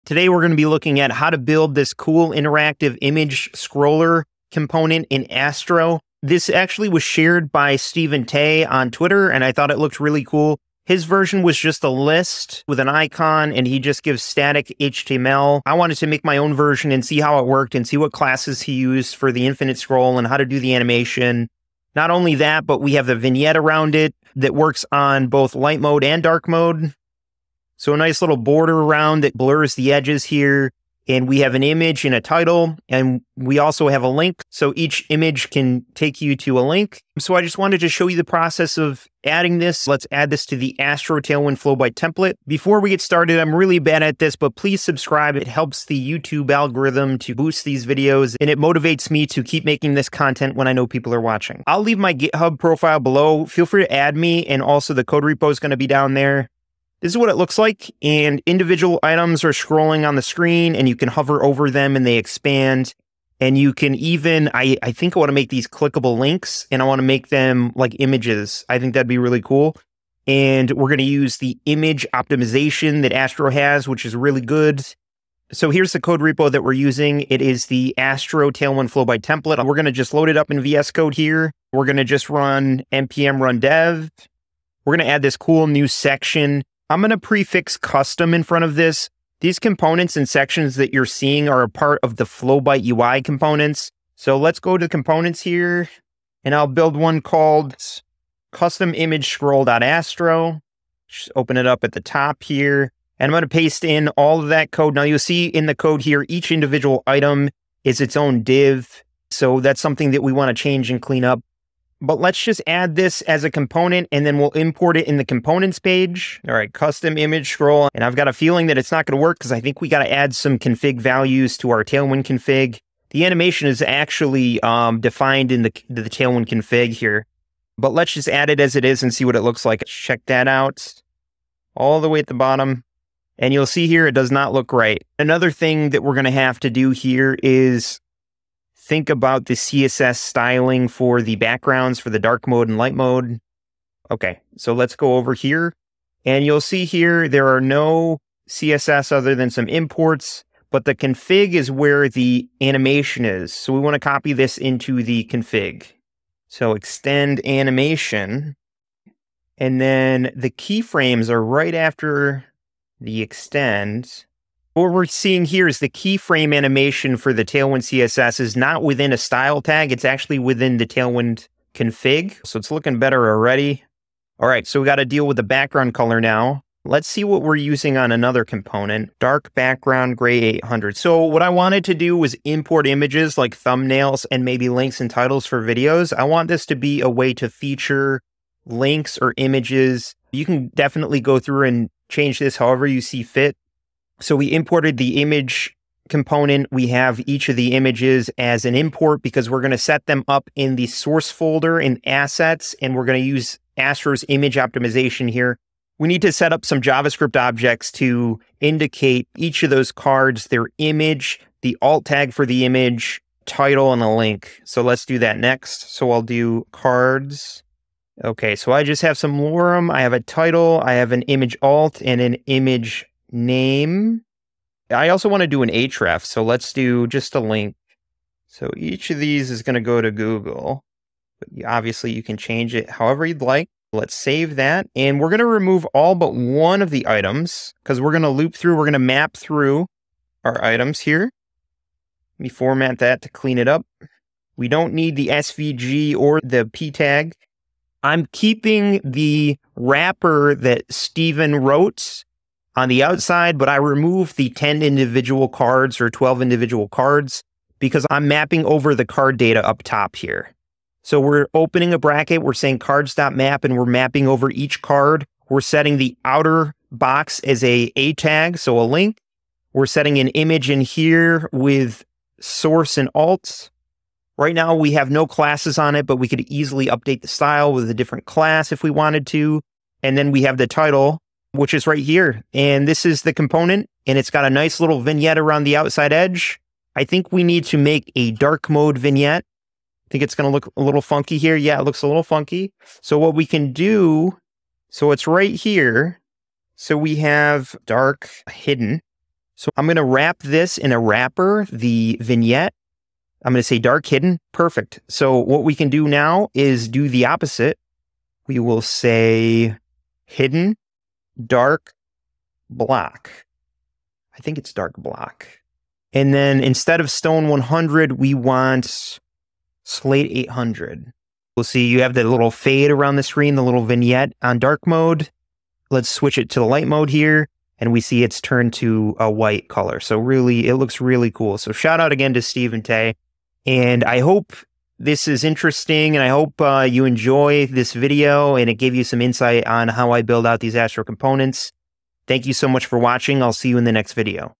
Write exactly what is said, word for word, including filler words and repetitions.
Today we're going to be looking at how to build this cool interactive image scroller component in Astro. This actually was shared by Stephen Tay on Twitter, and I thought it looked really cool. His version was just a list with an icon, and he just gives static H T M L. I wanted to make my own version and see how it worked and see what classes he used for the infinite scroll and how to do the animation. Not only that, but we have the vignette around it that works on both light mode and dark mode. So a nice little border around that blurs the edges here. And we have an image and a title, and we also have a link. So each image can take you to a link. So I just wanted to show you the process of adding this. Let's add this to the Astro Tailwind Flow by template. Before we get started, I'm really bad at this, but please subscribe. It helps the YouTube algorithm to boost these videos, and it motivates me to keep making this content when I know people are watching. I'll leave my GitHub profile below. Feel free to add me, and also the code repo is going to be down there. This is what it looks like, and individual items are scrolling on the screen, and you can hover over them and they expand. And you can even, I, I think I want to make these clickable links, and I want to make them like images. I think that'd be really cool. And we're going to use the image optimization that Astro has, which is really good. So here's the code repo that we're using. It is the Astro Tailwind Flow by template. We're going to just load it up in V S Code here. We're going to just run npm run dev. We're going to add this cool new section. I'm going to prefix custom in front of this. These components and sections that you're seeing are a part of the Flowbyte U I components. So let's go to components here, and I'll build one called custom image scroll.astro. Just open it up at the top here, and I'm going to paste in all of that code. Now you'll see in the code here, each individual item is its own div. So that's something that we want to change and clean up. But let's just add this as a component, and then we'll import it in the components page. All right, custom image scroll. And I've got a feeling that it's not going to work because I think we got to add some config values to our Tailwind config. The animation is actually um, defined in the, the Tailwind config here. But let's just add it as it is and see what it looks like. Check that out. All the way at the bottom. And you'll see here it does not look right. Another thing that we're going to have to do here is think about the C S S styling for the backgrounds for the dark mode and light mode. Okay, so let's go over here, and you'll see here there are no C S S other than some imports, but the config is where the animation is. So we want to copy this into the config. So extend animation, and then the keyframes are right after the extend. What we're seeing here is the keyframe animation for the Tailwind C S S is not within a style tag. It's actually within the Tailwind config. So it's looking better already. All right, so we got to deal with the background color now. Let's see what we're using on another component. Dark background, gray eight hundred. So what I wanted to do was import images like thumbnails and maybe links and titles for videos. I want this to be a way to feature links or images. You can definitely go through and change this however you see fit. So we imported the image component. We have each of the images as an import because we're going to set them up in the source folder in assets, and we're going to use Astro's image optimization here. We need to set up some JavaScript objects to indicate each of those cards, their image, the alt tag for the image, title, and a link. So let's do that next. So I'll do cards. Okay, so I just have some lorem. I have a title, I have an image alt, and an image name. I also want to do an href, so let's do just a link. So each of these is going to go to Google, but obviously you can change it however you'd like. Let's save that, and we're going to remove all but one of the items because we're going to loop through, we're going to map through our items here. Let me format that to clean it up. We don't need the S V G or the P tag. I'm keeping the wrapper that Steven wrote on the outside, but I removed the ten individual cards or twelve individual cards because I'm mapping over the card data up top here. So we're opening a bracket, we're saying cards.map, and we're mapping over each card. We're setting the outer box as a A tag, so a link. We're setting an image in here with source and alt. Right now we have no classes on it, but we could easily update the style with a different class if we wanted to. And then we have the title, which is right here. And this is the component, and it's got a nice little vignette around the outside edge. I think we need to make a dark mode vignette. I think it's going to look a little funky here. Yeah, it looks a little funky. So what we can do, so it's right here. So we have dark hidden. So I'm going to wrap this in a wrapper, the vignette. I'm going to say dark hidden. Perfect. So what we can do now is do the opposite. We will say hidden, dark, block. I think it's dark block. And then instead of stone one hundred, we want slate eight hundred. We'll see you have the little fade around the screen, the little vignette on dark mode. Let's switch it to the light mode here. And we see it's turned to a white color. So really, it looks really cool. So shout out again to Stephen Tay. And I hope this is interesting, and I hope uh, you enjoy this video and it gave you some insight on how I build out these Astro components. Thank you so much for watching. I'll see you in the next video.